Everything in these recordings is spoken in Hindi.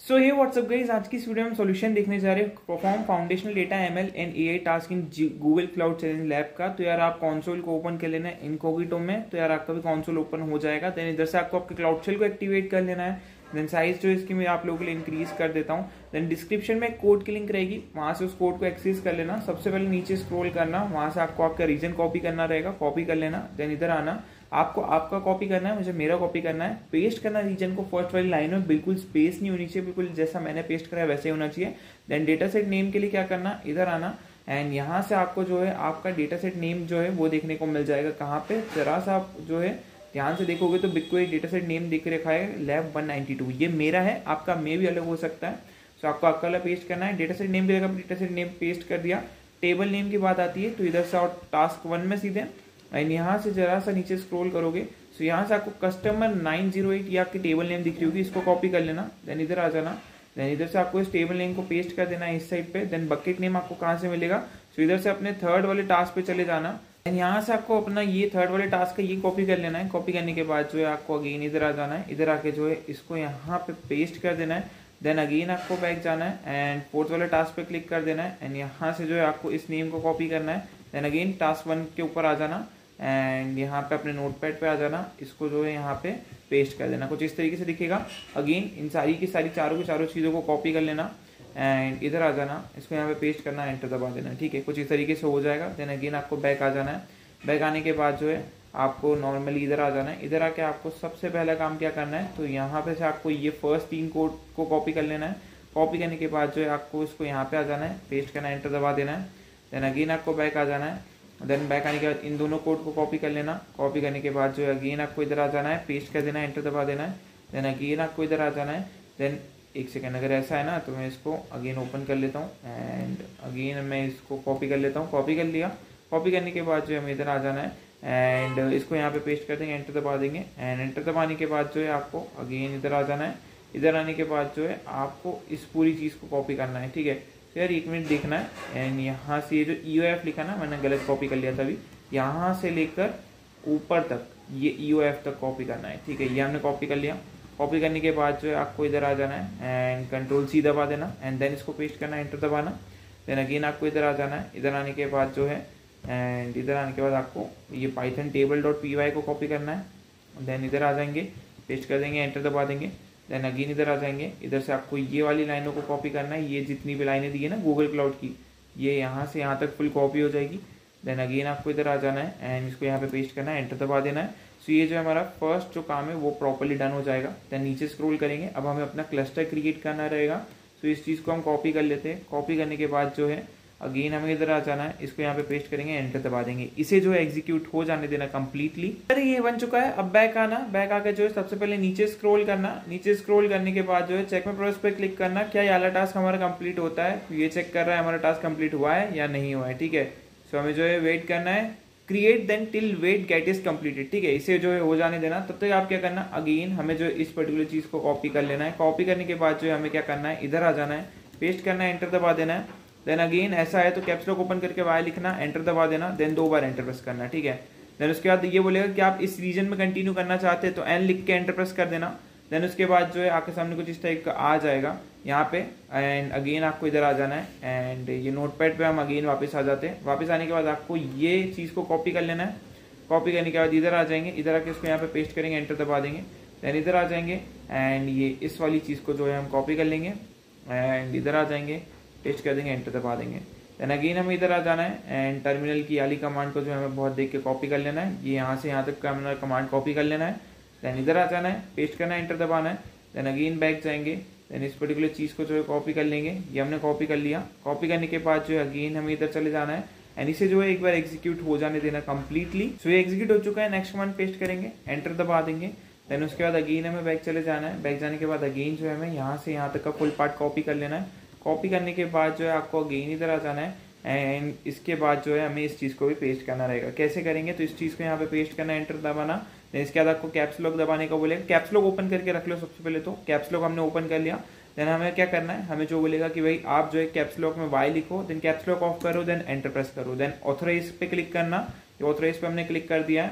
सो ये व्हाट्सअप गाइस, आज की इस वीडियो में सॉल्यूशन देखने जा रहे हैं perform foundational data ML and AI task in Google Cloud challenge lab का। तो यार आप कंसोल को ओपन कर लेना है इनकॉग्निटो में, तो यार आपका भी कंसोल ओपन हो जाएगा। देन इधर से आपको आपके क्लाउड शेल को एक्टिवेट कर लेना है। देन साइज जो इसकी मैं आप लोगों के लिए इंक्रीज कर देता हूँ। देन डिस्क्रिप्शन में कोड की लिंक रहेगी, वहां से उस कोड को एक्सेस कर लेना। सबसे पहले नीचे स्क्रॉल करना, वहां से आपको आपका रीजन कॉपी करना रहेगा, कॉपी कर लेना। देन इधर आना, आपको आपका कॉपी करना है, मुझे मेरा कॉपी करना है। पेस्ट करना रीजन को फर्स्ट वाली लाइन में, बिल्कुल स्पेस नहीं होनी चाहिए, बिल्कुल जैसा मैंने पेस्ट करा है वैसे ही होना चाहिए। देन डेटा सेट नेम के लिए क्या करना, इधर आना एंड यहाँ से आपको जो है आपका डेटा सेट नेम जो है वो देखने को मिल जाएगा। कहाँ पे, जरा सा आप जो है ध्यान से देखोगे तो बिग को एक डेटा सेट नेम दिख रखा है लैब 192। ये मेरा है, आपका मे भी अलग हो सकता है। सो आपको आपका वाला पेस्ट करना है। डेटा सेट नेम की जगह डेटा सेट नेम पेस्ट कर दिया। टेबल नेम की बात आती है तो इधर से और टास्क 1 में सीधे एंड यहाँ से जरा सा नीचे स्क्रॉल करोगे तो यहाँ से आपको कस्टमर 908 ये आपकी टेबल नेम दिख रही होगी, इसको कॉपी कर लेना। देन इधर आ जाना। देन इधर से आपको इस टेबल नेम को पेस्ट कर देना है इस साइड पे। देन बकेट नेम आपको कहाँ से मिलेगा, तो इधर से अपने थर्ड वाले टास्क पे चले जाना। एंड यहाँ से आपको अपना ये थर्ड वाले टास्क का ये कॉपी कर लेना है। कॉपी करने के बाद जो है आपको अगेन इधर आ जाना है। इधर आके जो है इसको यहाँ पे पेस्ट कर देना है। देन अगेन आपको बैक जाना है एंड फोर्थ वाले टास्क पे क्लिक कर देना है एंड यहाँ से जो है आपको इस नेम को कॉपी करना है। देन अगेन टास्क 1 के ऊपर आ जाना एंड यहाँ पे अपने नोटपैड पे आ जाना, इसको जो है यहाँ पे पेस्ट कर देना। कुछ इस तरीके से दिखेगा। अगेन इन सारी की सारी चारों की चारों चीज़ों को कॉपी कर लेना एंड इधर आ जाना, इसको यहाँ पे पेस्ट करना, एंटर दबा देना। ठीक है, कुछ इस तरीके से हो जाएगा। देन अगेन आपको बैक आ जाना है। बैक आने के बाद जो है आपको नॉर्मली इधर आ जाना है। इधर आके आपको सबसे पहला काम क्या करना है, तो यहाँ पे से आपको ये फर्स्ट 3 कोड को कॉपी कर लेना है। कॉपी करने के बाद जो है आपको इसको यहाँ पे आ जाना है, पेस्ट करना, एंटर दबा देना है। देन अगेन आपको बैक आ जाना है। देन बैक आने के बाद इन दोनों कोड को कॉपी कर लेना। कॉपी करने के बाद जो है अगेन आपको इधर आ जाना है, पेस्ट कर देना है, एंटर दबा देना है। देन अगेन आपको इधर आ जाना है। देन एक सेकेंड, अगर ऐसा है ना तो मैं इसको अगेन ओपन कर लेता हूँ एंड अगेन मैं इसको कॉपी कर लेता हूँ। कॉपी कर लिया। कॉपी करने के बाद जो है हमें इधर आ जाना है एंड इसको यहाँ पे पेस्ट कर देंगे, एंटर दबा देंगे एंड एंटर दबाने के बाद जो है आपको अगेन इधर आ जाना है। इधर आने के बाद जो है आपको इस पूरी चीज़ को कॉपी करना है। ठीक है, तो यार 1 मिनट देखना है एंड यहाँ से ये जो EOF लिखा ना, मैंने गलत कॉपी कर लिया था अभी, यहाँ से लेकर ऊपर तक ये EOF तक कॉपी करना है। ठीक है, ये हमने कॉपी कर लिया। कॉपी करने के बाद जो है आपको इधर आ जाना है एंड Ctrl+C दबा देना एंड देन इसको पेस्ट करना, एंटर दबाना। देन अगेन आपको इधर आ जाना है। इधर आने के बाद जो है एंड इधर आने के बाद आपको ये पाइथन table.py को कॉपी करना है। देन इधर आ जाएंगे, पेस्ट कर देंगे, एंटर दबा देंगे। देन अगेन इधर आ जाएंगे। इधर से आपको ये वाली लाइनों को कॉपी करना है, ये जितनी भी लाइनें दी है ना गूगल क्लाउड की, ये यहाँ से यहाँ तक फुल कॉपी हो जाएगी। देन अगेन आपको इधर आ जाना है एंड इसको यहाँ पे पेस्ट करना है, एंटर दबा देना है। सो ये जो हमारा फर्स्ट जो काम है वो प्रॉपर्ली डन हो जाएगा। देन नीचे स्क्रॉल करेंगे, अब हमें अपना क्लस्टर क्रिएट करना रहेगा। सो इस चीज़ को हम कॉपी कर लेते हैं। कॉपी करने के बाद जो है अगेन हमें इधर आ जाना है, इसको यहाँ पे पेस्ट करेंगे, एंटर दबा देंगे। इसे जो है एग्जीक्यूट हो जाने देना कंप्लीटली। अरे ये बन चुका है। अब बैक आना। बैक आकर जो है सबसे पहले नीचे स्क्रॉल करना। नीचे स्क्रॉल करने के बाद जो है चेक में प्रोसेस पे क्लिक करना, क्या ये वाला टास्क हमारा कंप्लीट होता है। ये चेक कर रहा है हमारा टास्क कंप्लीट हुआ है या नहीं हुआ है। ठीक है, सो हमें जो है वेट करना है, create then till wait get is completed. ठीक है, इसे जो है हो जाने देना। तब तक आप क्या करना, अगेन हमें जो इस पर्टिकुलर चीज को कॉपी कर लेना है। कॉपी करने के बाद जो है हमें क्या करना है, इधर आ जाना है, पेस्ट करना है, एंटर दबा देना है। देन अगेन ऐसा है तो कैप्स लॉक ओपन करके वाई लिखना, एंटर दबा देना। देन 2 बार एंटर प्रेस करना। ठीक है, देन उसके बाद ये बोलेगा कि आप इस रीजन में कंटिन्यू करना चाहते हैं तो एन लिख के एंटर प्रेस कर देना। देन उसके बाद जो है आपके सामने कुछ इस टाइप का आ जाएगा यहाँ पे एंड अगेन आपको इधर आ जाना है एंड ये नोटपैड पे हम अगेन वापस आ जाते हैं। वापस आने के बाद आपको ये चीज़ को कॉपी कर लेना है। कॉपी करने के बाद इधर आ जाएंगे, इधर आके इसको यहाँ पे पेस्ट करेंगे, एंटर दबा देंगे। देन इधर आ जाएंगे एंड ये इस वाली चीज़ को जो है हम कॉपी कर लेंगे एंड इधर आ जाएंगे, पेस्ट कर देंगे, एंटर दबा देंगे। देन अगेन हमें इधर आ जाना है एंड टर्मिनल की वाली कमांड को जो हमें बहुत देख के कॉपी कर लेना है। ये यहाँ से यहाँ तक कमांड कॉपी कर लेना है। देन इधर आ जाना है, पेस्ट करना है, एंटर दबाना है। देन अगेन बैक जाएंगे। देन इस पर्टिकुलर चीज़ को जो है कॉपी कर लेंगे, ये हमने कॉपी कर लिया। कॉपी करने के बाद जो है अगेन हमें इधर चले जाना है एंड इसे जो है एक बार एग्जीक्यूट हो जाने देना कंप्लीटली। सो ये एग्जीक्यूट हो चुका है। नेक्स्ट कमांड पेस्ट करेंगे, एंटर दबा देंगे। देन उसके बाद अगेन हमें बैक चले जाना है। बैक जाने के बाद अगेन जो है हमें यहाँ से यहाँ तक का फुल पार्ट कॉपी कर लेना है। कॉपी करने के बाद जो है आपको अगेन इधर आ जाना है एंड इसके बाद जो है हमें इस चीज़ को भी पेस्ट करना रहेगा। कैसे करेंगे, तो इस चीज़ को यहाँ पे पेस्ट करना, एंटर दबाना। देन इसके बाद आपको कैप्स लॉक दबाने का बोलेगा। कैप्स लॉक ओपन करके रख लो सबसे पहले। तो कैप्स लॉक हमने ओपन कर लिया। देन हमें क्या करना है, हमें जो बोलेगा कि भाई आप जो है कैप्स लॉक में वाई लिखो, देन कैप्स लॉक ऑफ करो, देन एंटर प्रेस करो। देन ऑथराइज पे क्लिक करना। ऑथराइज पे हमने क्लिक कर दिया है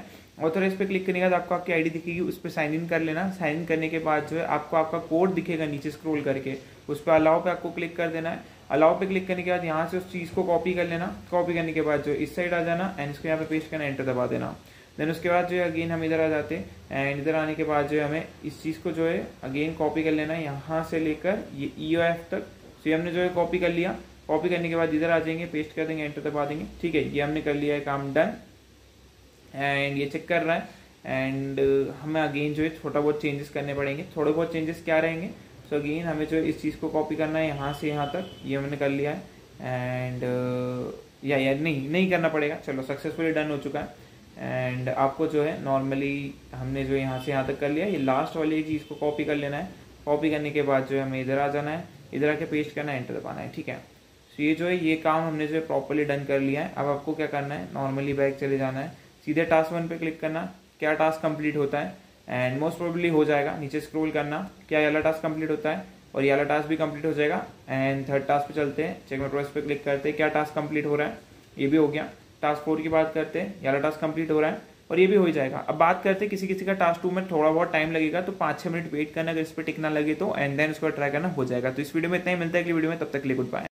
ऑथराइज पे क्लिक करने के बाद आपको आपकी आईडी दिखेगी, उस पर साइन इन कर लेना। साइन इन करने के बाद जो है आपको आपका कोड दिखेगा नीचे स्क्रॉल करके, उस पर अलाउ पे आपको क्लिक कर देना है। अलाउ पे क्लिक करने के बाद यहाँ से उस चीज़ को कॉपी कर लेना। कॉपी करने के बाद जो इस साइड आ जाना एंड इसको यहाँ पे पेस्ट करना, एंटर दबा देना। देन उसके बाद जो है अगेन हम इधर आ जाते हैं एंड इधर आने के बाद जो है हमें इस चीज़ को जो है अगेन कॉपी कर लेना है, यहाँ से लेकर ये EOF तक। तो ये हमने जो है कॉपी कर लिया। कॉपी करने के बाद इधर आ जाएंगे, पेस्ट कर देंगे, एंटर दबा देंगे। ठीक है, ये हमने कर लिया है काम, डन। एंड ये चेक कर रहा है एंड हमें अगेन जो है छोटा बहुत चेंजेस करने पड़ेंगे। थोड़े बहुत चेंजेस क्या रहेंगे, तो अगेन हमें जो है इस चीज़ को कॉपी करना है यहाँ से यहाँ तक, ये हमने कर लिया है। एंड या नहीं करना पड़ेगा, चलो सक्सेसफुली डन हो चुका है। एंड आपको जो है नॉर्मली हमने जो यहाँ से यहाँ तक कर लिया, ये लास्ट वाली चीज़ को कॉपी कर लेना है। कॉपी करने के बाद जो है हमें इधर आ जाना है, इधर आके पेस्ट करना है, एंटर दबाना है। ठीक है, तो ये जो है ये काम हमने जो है प्रॉपर्ली डन कर लिया है। अब आपको क्या करना है, नॉर्मली बैक चले जाना है, सीधे टास्क 1 पे क्लिक करना, क्या टास्क कंप्लीट होता है, एंड मोस्ट प्रोबेबली हो जाएगा। नीचे स्क्रॉल करना, क्या ये वाला टास्क कंप्लीट होता है, और ये वाला टास्क भी कंप्लीट हो जाएगा। एंड थर्ड टास्क पे चलते हैं, चेक माय प्रोग्रेस पे क्लिक करते हैं, क्या टास्क कंप्लीट हो रहा है, ये भी हो गया। टास्क 4 की बात करते हैं, ये वाला टास्क कंप्लीट हो रहा है और ये भी हो जाएगा। अब बात करते हैं किसी किसी का टास्क 2 में थोड़ा बहुत टाइम लगेगा, तो 5-6 मिनट वेट करना, अगर इस पर टिक ना लगे तो, एंड देन उसको ट्राई करना, हो जाएगा। तो इस वीडियो में इतना ही, मिलता है अगली वीडियो में, तब तक के लिए गुड बाय।